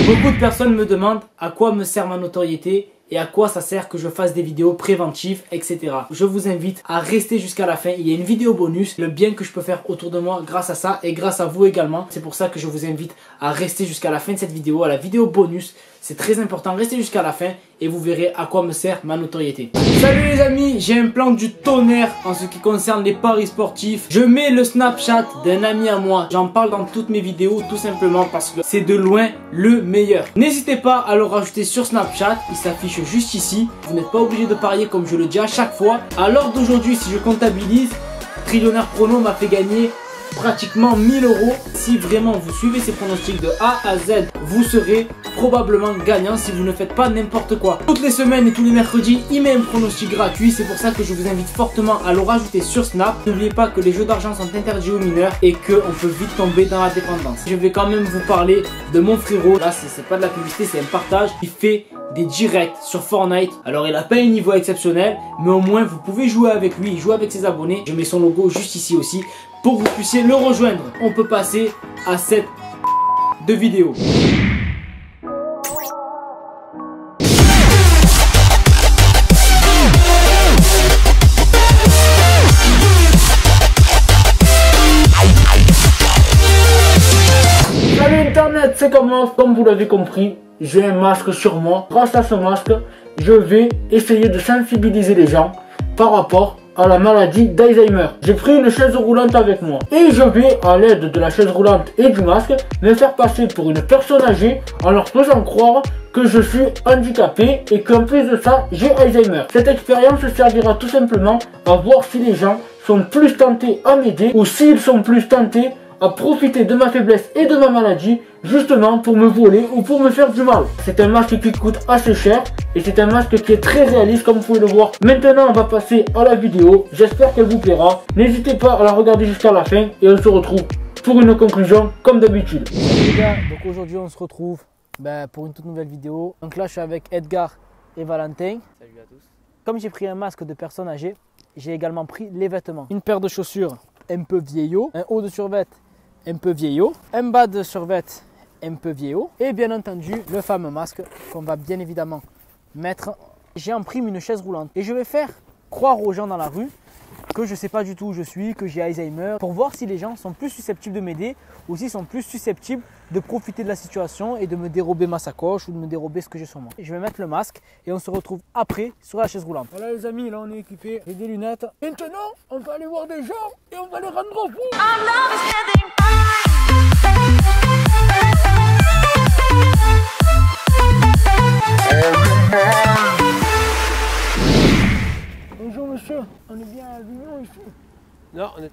Beaucoup de personnes me demandent à quoi me sert ma notoriété et à quoi ça sert que je fasse des vidéos préventives, etc. Je vous invite à rester jusqu'à la fin. Il y a une vidéo bonus, le bien que je peux faire autour de moi grâce à ça et grâce à vous également. C'est pour ça que je vous invite à rester jusqu'à la fin de cette vidéo, à la vidéo bonus. C'est très important, restez jusqu'à la fin et vous verrez à quoi me sert ma notoriété. Salut les amis, j'ai un plan du tonnerre en ce qui concerne les paris sportifs. Je mets le Snapchat d'un ami à moi. J'en parle dans toutes mes vidéos tout simplement parce que c'est de loin le meilleur. N'hésitez pas à le rajouter sur Snapchat, il s'affiche juste ici. Vous n'êtes pas obligé de parier comme je le dis à chaque fois. À l'heure d'aujourd'hui, si je comptabilise, Trillionnaire Prono m'a fait gagner pratiquement 1000 €. Si vraiment vous suivez ces pronostics de A à Z, vous serez probablement gagnant si vous ne faites pas n'importe quoi. Toutes les semaines et tous les mercredis, il met un pronostic gratuit. C'est pour ça que je vous invite fortement à le rajouter sur Snap. N'oubliez pas que les jeux d'argent sont interdits aux mineurs et qu'on peut vite tomber dans la dépendance. Je vais quand même vous parler de mon frérot. Là, c'est pas de la publicité, c'est un partage. Il fait des directs sur Fortnite. Alors, il a pas un niveau exceptionnel, mais au moins, vous pouvez jouer avec lui. Il joue avec ses abonnés. Je mets son logo juste ici aussi pour que vous puissiez le rejoindre. On peut passer à cette de vidéo. Salut Internet, c'est comment? Comme vous l'avez compris, j'ai un masque sur moi. Grâce à ce masque, je vais essayer de sensibiliser les gens par rapport à la maladie d'Alzheimer. J'ai pris une chaise roulante avec moi et je vais, à l'aide de la chaise roulante et du masque, me faire passer pour une personne âgée en leur faisant croire que je suis handicapé et qu'en plus de ça, j'ai Alzheimer. Cette expérience servira tout simplement à voir si les gens sont plus tentés à m'aider ou s'ils sont plus tentés à profiter de ma faiblesse et de ma maladie justement pour me voler ou pour me faire du mal. C'est un masque qui coûte assez cher et c'est un masque qui est très réaliste comme vous pouvez le voir. Maintenant on va passer à la vidéo, j'espère qu'elle vous plaira. N'hésitez pas à la regarder jusqu'à la fin et on se retrouve pour une conclusion comme d'habitude. Les gars, donc aujourd'hui on se retrouve pour une toute nouvelle vidéo. Donc là je suis avec Edgar et Valentin. Salut à tous. Comme j'ai pris un masque de personne âgée, j'ai également pris les vêtements. Une paire de chaussures un peu vieillot, un haut de survêt un peu vieillot, un bas de survêt un peu vieillot et bien entendu le fameux masque qu'on va bien évidemment mettre. J'ai en prime une chaise roulante et je vais faire croire aux gens dans la rue que je ne sais pas du tout où je suis, que j'ai Alzheimer, pour voir si les gens sont plus susceptibles de m'aider ou s'ils sont plus susceptibles de profiter de la situation et de me dérober ma sacoche ou de me dérober ce que j'ai sur moi. Je vais mettre le masque et on se retrouve après sur la chaise roulante. Voilà les amis, là on est équipés, j'ai des lunettes. Maintenant on va aller voir des gens et on va les rendre fous. Bonjour monsieur, on est bien à Avignon ici? Non, on est...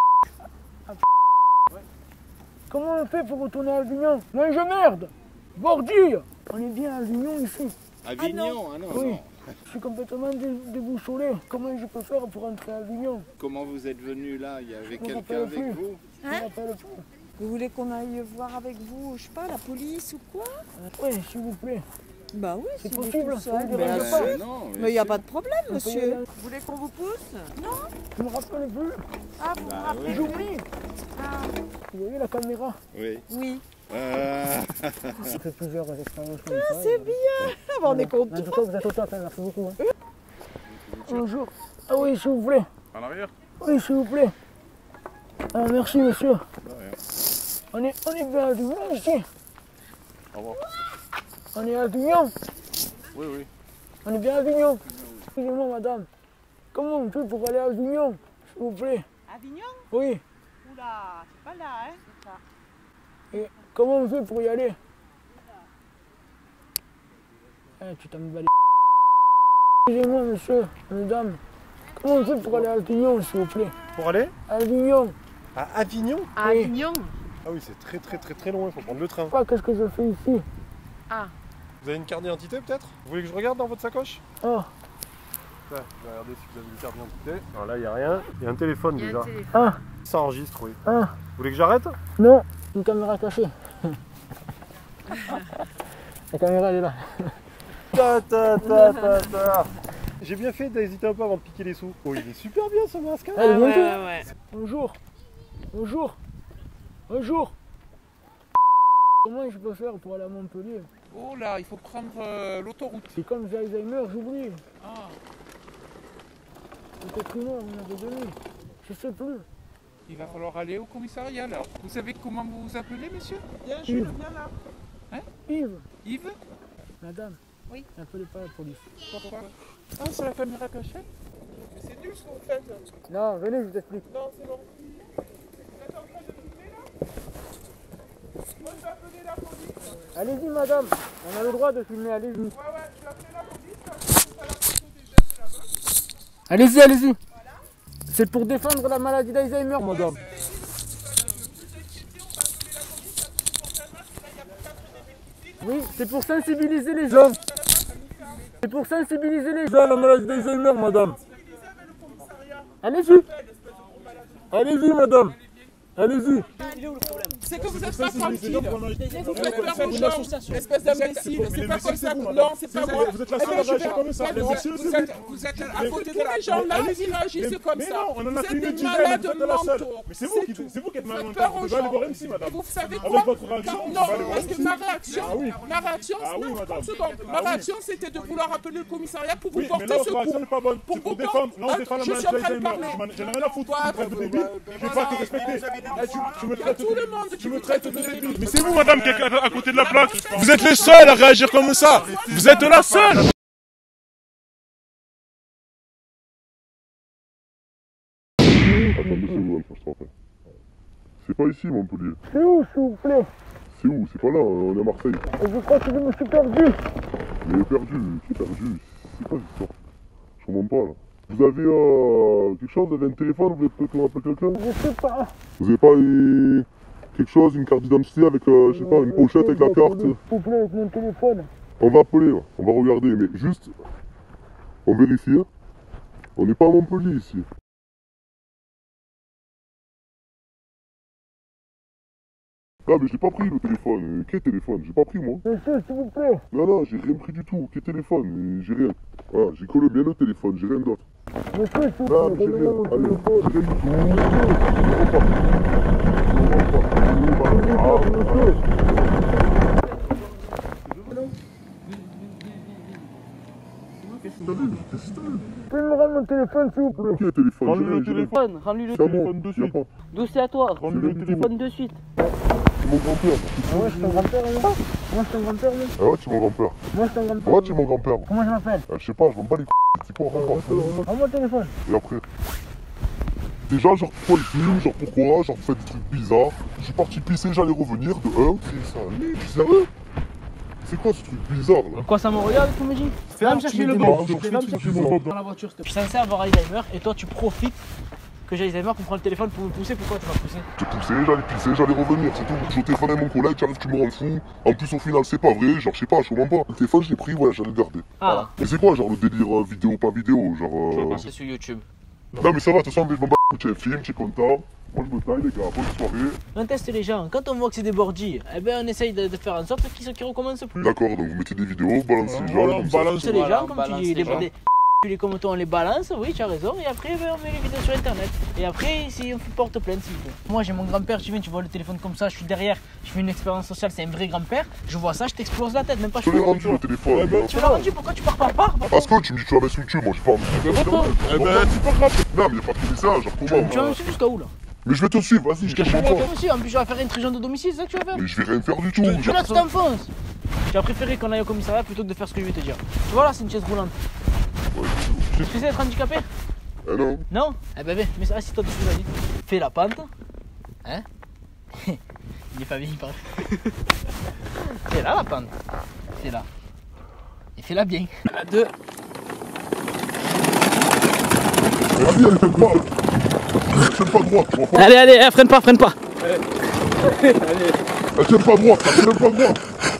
Ouais. Comment on fait pour retourner à Avignon? Mange merde! Bordure! On est bien à Avignon ici. Avignon, ah non, oui. non. Je suis complètement déboussolé. Comment je peux faire pour rentrer à Avignon? Comment vous êtes venu là? Il y avait On quelqu'un m'appelle avec plus. vous? On m'appelle plus. Vous voulez qu'on aille voir avec vous, je sais pas, la police ou quoi? Oui, s'il vous plaît. Bah oui, C'est si vous possible, êtes tout seul, ça vous bien dérange sûr. pas. non, Mais il n'y a sûr. pas de problème, On peut y monsieur. aller. Vous voulez qu'on vous pousse? Non? Je me rappelle plus. Ah, vous vous rappelez? ouais. J'oublie. Ah, Vous voyez la caméra? Oui. oui. J'ai fait plusieurs expériences comme ça. C'est bien. Ah, bah, on est En tout content. cas, vous êtes au top, hein, merci beaucoup. Hein. Bonjour. Ah oui, s'il vous plaît. En arrière? Oui, s'il vous plaît. Ah, merci, monsieur. De rien. On est bien à Avignon ici. Au revoir. On est à Avignon. Oui, oui. On est bien à Avignon. Excusez-moi, madame. Comment on fait pour aller à Avignon, s'il vous plaît? Avignon? Oui. Oula, c'est pas là, hein? C'est ça. Et comment on fait pour y aller? Tu t'en bats les... Excusez-moi, monsieur, madame. Comment on fait pour aller à Avignon, s'il vous plaît? Pour aller À Avignon. à Avignon? À Oui. Avignon? Ah oui, c'est très loin, il faut prendre le train. Qu'est-ce que je fais ici? Ah. Vous avez une carte d'identité peut-être? Vous voulez que je regarde dans votre sacoche? Oh, Là, je vais regarder si vous avez une carte d'identité. Alors là, il n'y a rien. Il y a un téléphone Il y a déjà. un téléphone. ah, Ça enregistre, oui. ah. Vous voulez que j'arrête? Non, une caméra cachée. La caméra, elle est là. J'ai bien fait d'hésiter un peu avant de piquer les sous. Oh, il est super bien ce masque. Hein. Elle est bien fait. ouais. Bonjour. Bonjour. Bonjour. comment je peux faire pour aller à Montpellier? Oh là, il faut prendre l'autoroute. C'est comme j'ai Alzheimer, j'oublie. Ah, Peut-être humain, on m'avait donné. Je sais plus. il va falloir aller au commissariat alors. Vous savez comment vous vous appelez, monsieur? Yves. Yves. Yves? Madame. Oui. N'appelez pas la police. Pourquoi? Ah, c'est la caméra cachée? C'est nul ce que vous faites. Non, venez, je vous explique. Non, c'est bon. Vous êtes en train de filmer là? Moi je vais appeler la police. Allez-y, madame. On a le droit de filmer, allez-y. Ouais, je vais appeler la police. Là, je vais la photo des gestes là-bas. Allez-y, allez-y. C'est pour défendre la maladie d'Alzheimer, madame. Oui, c'est pour sensibiliser les gens. C'est pour sensibiliser les gens à la maladie d'Alzheimer, madame. Allez-y. Allez-y, madame. Allez-y. C'est que vous êtes pas tranquille. Vous faites peur aux gens, espèce d'imbécile. C'est pas comme ça. Non, c'est pas moi. Vous êtes la seule à réagir comme ça. Vous êtes à côté de les gens là, ils réagissent comme Mais ça. non, on en a Vous fait une êtes des dizaine, malades vous êtes la seule. mentaux. Mais c'est vous qui êtes malade Faites peur mental. aux Vous allez gens. voir MC, madame. Et vous savez Avec quoi? votre réaction, vous Non, allez voir parce que MC. ma réaction, Ah oui. ma réaction, Ah oui, non, madame. 30 secondes. Ma Ah oui. réaction, c'était de vouloir appeler le commissariat pour vous Oui, mais porter là, votre réaction secours. n'est pas bonne. C'est pour vous défendre. Là, on porter- défend la Je suis maladie en train de d'Alzheimer. parler. J'en ai rien à foutre. Tu me traites de débile. Je vais pas te respecter. Tu me traites Tout le monde, tu me traites de débile. Mais c'est vous, madame, qui êtes à côté de la plaque. Vous êtes les seuls à réagir comme ça. Vous êtes la seule. Attendez, c'est où, Alpha, je te rappelle. C'est pas ici, Montpellier. C'est où, s'il vous plaît? C'est où? C'est pas là, on est à Marseille. Je crois que je me suis perdu. Mais perdu, qui est perdu? C'est quoi cette histoire? Je comprends pas, là. Vous avez quelque chose? Vous avez un téléphone? Vous voulez peut-être qu'on appelle quelqu'un? Je sais pas. Vous avez pas quelque chose, une carte d'identité avec, je sais pas, une pochette avec la carte? S'il vous plaît, avec mon téléphone. On va appeler, là. On va regarder, mais juste, on vérifie. Hein. On n'est pas à Montpellier, ici. Ah mais j'ai pas pris le téléphone, quel téléphone? J'ai pas pris moi. Monsieur, s'il vous plaît. Non non, j'ai rien pris du tout, quel téléphone? J'ai rien. Ah, j'ai que le bien le téléphone, j'ai rien d'autre. Monsieur, s'il vous Ah plaît, mais j'ai donnez-moi rien, mon allez, téléphone. j'ai rien du tout. Je Monsieur. T'as vu? Qu'est-ce que t'as vu? Vous pouvez me rendre mon téléphone, s'il vous plaît? Quel téléphone? Rends-lui le J'ai rien. téléphone. Rends-lui le C'est à moi, téléphone de y a suite. pas. D'où c'est à toi? Rends-lui le téléphone. Téléphone de suite. C'est mon grand-père. Ah ouais, je suis ton grand-père, moi. Moi, je suis ton grand-père, moi. Ah ouais, tu es mon grand-père. Moi, je suis ton grand-père. Ouais, tu es mon grand-père. Comment je m'appelle? Ah, je sais pas, je m'en bats les couilles. C'est quoi encore? Rends mon téléphone. Et après? Déjà, genre, pourquoi le film? Genre, pourquoi? Genre, vous faites des trucs bizarres. Je suis parti pisser, j'allais revenir de 1. C'est ça, lui, sérieux? C'est quoi ce truc bizarre là? Quoi, ça me regarde, tu me dis? Va me chercher le Bah, bon. genre, Va me tu chercher me le dis, bon. bon. Dans la voiture, s'il te Je plaît. suis censé avoir Alzheimer et toi tu profites que j'ai Alzheimer pour prendre le téléphone pour me pousser. Pourquoi tu m'as poussé? J'ai poussé, j'allais pisser, j'allais revenir, c'est tout. Je téléphone à mon collègue, tu arrives, tu me rends fou. En plus, au final, c'est pas vrai, genre, je sais pas, je comprends pas. Le téléphone, j'ai pris, ouais, j'allais le garder. Ah, Mais c'est quoi, genre, le délire vidéo, pas vidéo, genre. c'est sur YouTube. Non, mais ça va, de toute façon, je m'en bats, tu es un film, tu es content. Moi, je me taille, les gars, bonne soirée. On teste les gens. Quand on voit que c'est des bordis, eh ben on essaye de faire en sorte qu'ils recommencent plus. D'accord, donc vous mettez des vidéos, balancez les gens, Voilà, comme ça. balance. C'est les Voilà, gens, on comme balance tu dis, les gens. comme toi on les balance, oui tu as raison, et après ben, on met les vidéos sur internet. Et après si on porte plainte s'il faut. Moi j'ai mon grand-père, tu viens, tu vois le téléphone comme ça, je suis derrière, je fais une expérience sociale, c'est un vrai grand-père, je vois ça, je t'explose la tête, même pas Je te l'ai rendu le téléphone. Ouais, ben, Tu l'as rendu, pourquoi tu pars pas par Parce que tu me dis que tu vas mettre sur YouTube, moi, j'ai pas envie. Eh ben, c'est pas grave. Non, mais y'a pas de commissariat, genre, comment Tu vas me suivre jusqu'à où là? Mais je vais te suivre, vas-y, je te Jusqu'à comprends Moi pas. aussi, en plus je vais faire intrusion de domicile, c'est ça que tu vas faire? Mais je vais rien faire du tout. Tu genre. là tu t'enfonces. Tu as préféré qu'on aille au commissariat plutôt que de faire ce que je vais te dire. Tu vois là c'est une chaise roulante. Ouais, Tu sais être handicapé? eh non. Non? Eh ben, mais assis-toi dessus, vas-y. Fais la pente. Hein? Il est pas bien, il paraît. Fais là la pente. Fais là. Et fais-la bien. À deux. Mais vas-y, elle t'aime pas. Elle t'aime pas droite, tu vois pas. Allez, allez, freine pas, freine pas. Elle t'aime pas droite, elle t'aime pas droite.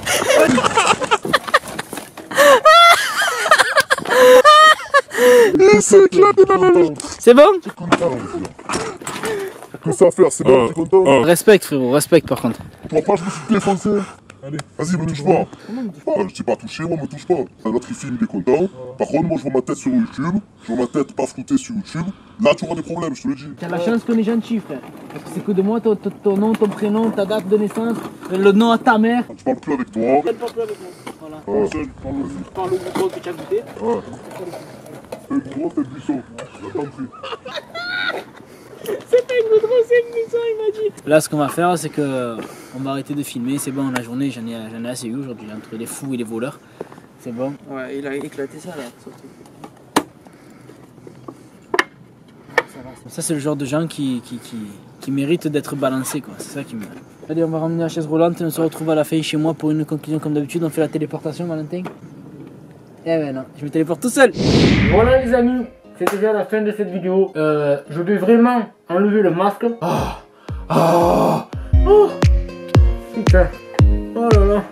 Il s'est éclaté dans la vie. C'est bon? T'es content, monsieur. Que ça à faire, c'est bon, t'es content. Respecte, frérot, respecte par contre. Toi pas, je me suis défoncé. Allez, vas-y, me touche pas. Je t'ai pas touché, moi, me touche pas. L'autre, il filme, il est content. Par contre, moi, je vois ma tête sur YouTube. Je vois ma tête pas floutée sur YouTube. Là, tu auras des problèmes, je te le dis. T'as la chance qu'on est gentil, frère. Parce que c'est que de moi, ton nom, ton prénom, ta date de naissance, le nom à ta mère. Tu parles plus avec toi. Je parle plus avec moi. Voilà. Seul, parle-y. Parle au micro que tu as goûté. Ouais. C'est une grosse tête buisson. J'attends plus. C'est pas une goudron, c'est une mission, il m'a dit. Là, ce qu'on va faire, c'est que on va arrêter de filmer. C'est bon, la journée, j'en ai assez eu aujourd'hui, entre les fous et les voleurs. C'est bon. Ouais, il a éclaté ça là, surtout. Ça, c'est le genre de gens qui méritent d'être balancés, quoi. C'est ça qui me... Allez, on va ramener la chaise roulante et on se retrouve à la fin chez moi pour une conclusion comme d'habitude. On fait la téléportation, Valentin. Eh ben non, je me téléporte tout seul. Voilà les amis, c'est déjà la fin de cette vidéo. Je vais vraiment enlever le masque. Putain. Oh là là.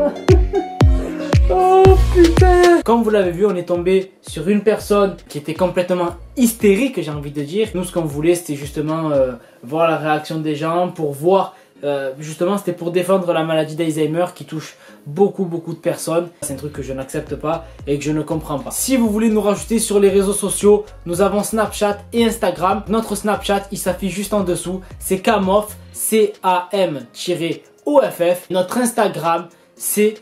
Oh putain. Comme vous l'avez vu, on est tombé sur une personne qui était complètement hystérique, j'ai envie de dire. Nous, ce qu'on voulait, c'était justement voir la réaction des gens, pour voir, justement, c'était pour défendre la maladie d'Alzheimer qui touche beaucoup de personnes. C'est un truc que je n'accepte pas et que je ne comprends pas. Si vous voulez nous rajouter sur les réseaux sociaux, nous avons Snapchat et Instagram. Notre Snapchat, il s'affiche juste en dessous. C'est Camoff, C-A-M-OFF. Notre Instagram, c'est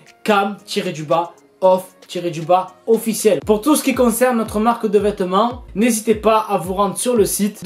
cam-off-officiel. Pour tout ce qui concerne notre marque de vêtements, n'hésitez pas à vous rendre sur le site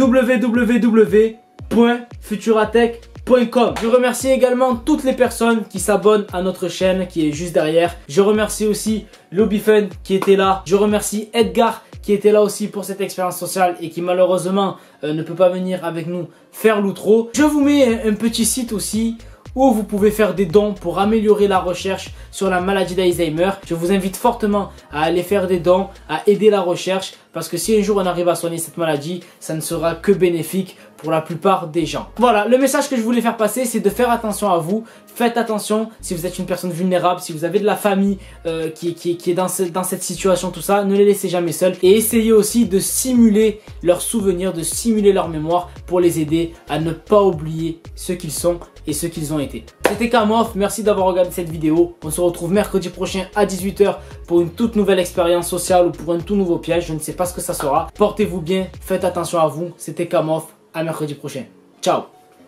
www.futuratech.com. Je remercie également toutes les personnes qui s'abonnent à notre chaîne qui est juste derrière. Je remercie aussi Lobbyfun qui était là. Je remercie Edgar qui était là aussi pour cette expérience sociale et qui malheureusement ne peut pas venir avec nous faire l'outro. Je vous mets un petit site aussi où vous pouvez faire des dons pour améliorer la recherche sur la maladie d'Alzheimer. Je vous invite fortement à aller faire des dons, à aider la recherche, parce que si un jour on arrive à soigner cette maladie, ça ne sera que bénéfique pour la plupart des gens. Voilà, le message que je voulais faire passer, c'est de faire attention à vous. Faites attention si vous êtes une personne vulnérable, si vous avez de la famille qui est dans cette situation, tout ça, ne les laissez jamais seuls. Et essayez aussi de simuler leurs souvenirs, de simuler leur mémoire pour les aider à ne pas oublier ce qu'ils sont et ce qu'ils ont été. C'était Camoff, merci d'avoir regardé cette vidéo. On se retrouve mercredi prochain à 18 h pour une toute nouvelle expérience sociale ou pour un tout nouveau piège. Je ne sais pas ce que ça sera. Portez-vous bien, faites attention à vous. C'était Camoff, à mercredi prochain. Ciao.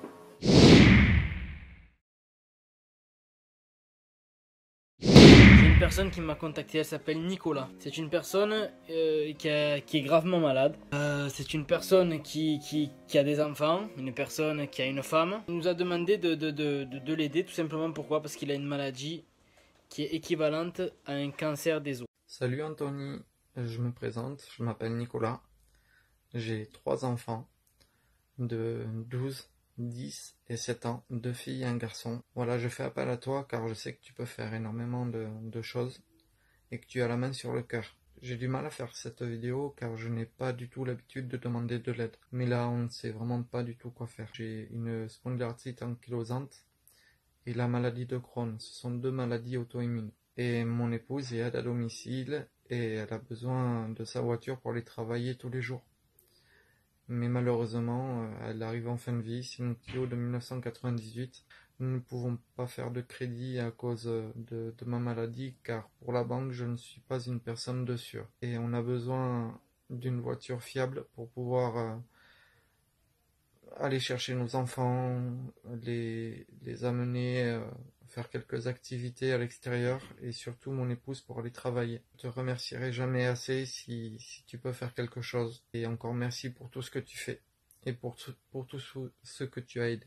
Une personne qui m'a contacté, elle s'appelle Nicolas. C'est une personne qui est gravement malade. C'est une personne qui a des enfants, une personne qui a une femme. Il nous a demandé de l'aider tout simplement. Pourquoi? Parce qu'il a une maladie qui est équivalente à un cancer des os. Salut Anthony, je me présente, je m'appelle Nicolas. J'ai 3 enfants de 12, 10 et 7 ans, 2 filles et un garçon. Voilà, je fais appel à toi car je sais que tu peux faire énormément de choses et que tu as la main sur le cœur. J'ai du mal à faire cette vidéo car je n'ai pas du tout l'habitude de demander de l'aide. Mais là, on ne sait vraiment pas du tout quoi faire. J'ai une spondylarthrite ankylosante et la maladie de Crohn. Ce sont 2 maladies auto-immunes. Et mon épouse est aide à domicile et elle a besoin de sa voiture pour aller travailler tous les jours. Mais malheureusement, elle arrive en fin de vie, c'est une Clio de 1998. Nous ne pouvons pas faire de crédit à cause de ma maladie, car pour la banque, je ne suis pas une personne de sûr. Et on a besoin d'une voiture fiable pour pouvoir aller chercher nos enfants, les amener, faire quelques activités à l'extérieur et surtout mon épouse pour aller travailler. Je te remercierai jamais assez si tu peux faire quelque chose. Et encore merci pour tout ce que tu fais et pour tout ce que tu as aidé.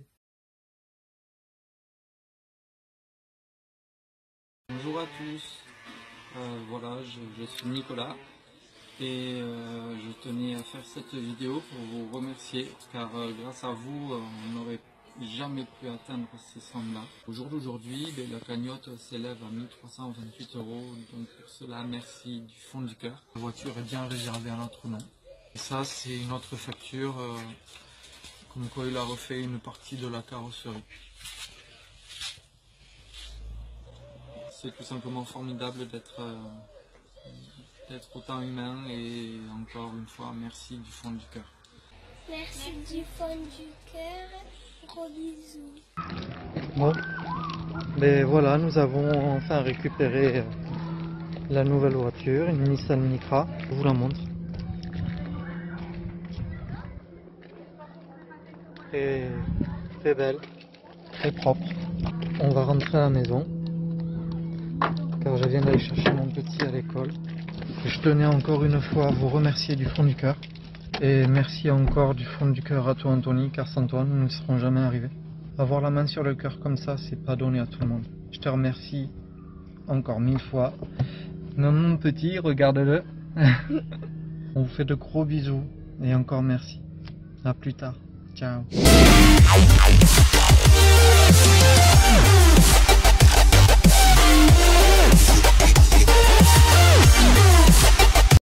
Bonjour à tous, voilà, je suis Nicolas et je tenais à faire cette vidéo pour vous remercier car grâce à vous on n'aurait jamais pu atteindre ces sommes-là. Au jour d'aujourd'hui, la cagnotte s'élève à 1328 €, donc pour cela, merci du fond du cœur. La voiture est bien réservée à notre nom. Et ça, c'est une autre facture, comme quoi il a refait une partie de la carrosserie. C'est tout simplement formidable d'être autant humain et encore une fois, merci du fond du cœur. Merci du fond du cœur. Gros bisous. Bon, mais voilà, nous avons enfin récupéré la nouvelle voiture, une Nissan Micra. Je vous la montre. très belle, très propre. On va rentrer à la maison, car je viens d'aller chercher mon petit à l'école. Je tenais encore une fois à vous remercier du fond du cœur. Et merci encore du fond du cœur à toi Anthony, car sans toi nous ne serons jamais arrivés. Avoir la main sur le cœur comme ça, c'est pas donné à tout le monde. Je te remercie encore 1000 fois. Mon petit, regarde-le. On vous fait de gros bisous et encore merci. À plus tard. Ciao.